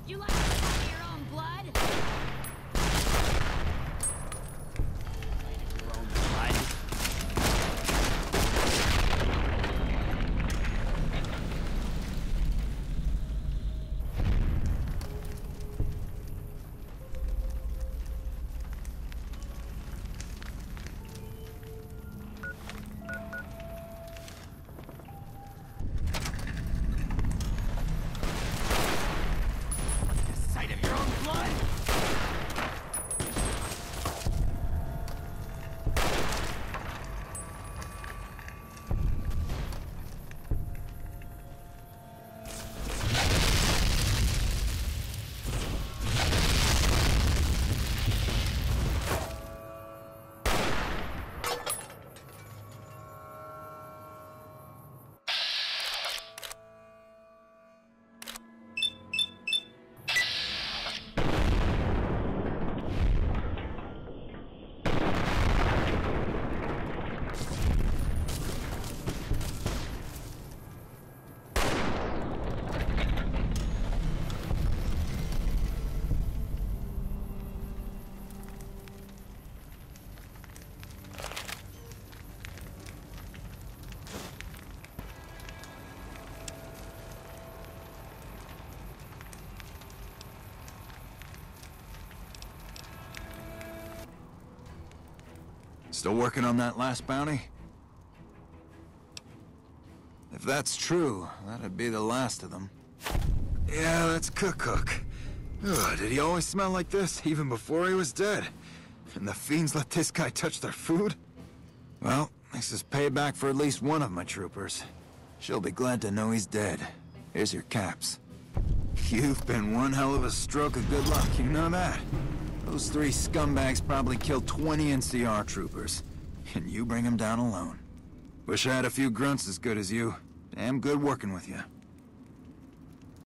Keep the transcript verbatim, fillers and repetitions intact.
You like to fight your own blood? Your own blood? Still working on that last bounty? If that's true, that'd be the last of them. Yeah, that's Cook-Cook. Ugh, did he always smell like this, even before he was dead? And the fiends let this guy touch their food? Well, this is payback for at least one of my troopers. She'll be glad to know he's dead. Here's your caps. You've been one hell of a stroke of good luck, you know that? Those three scumbags probably killed twenty N C R troopers, and you bring them down alone. Wish I had a few grunts as good as you. Damn good working with you.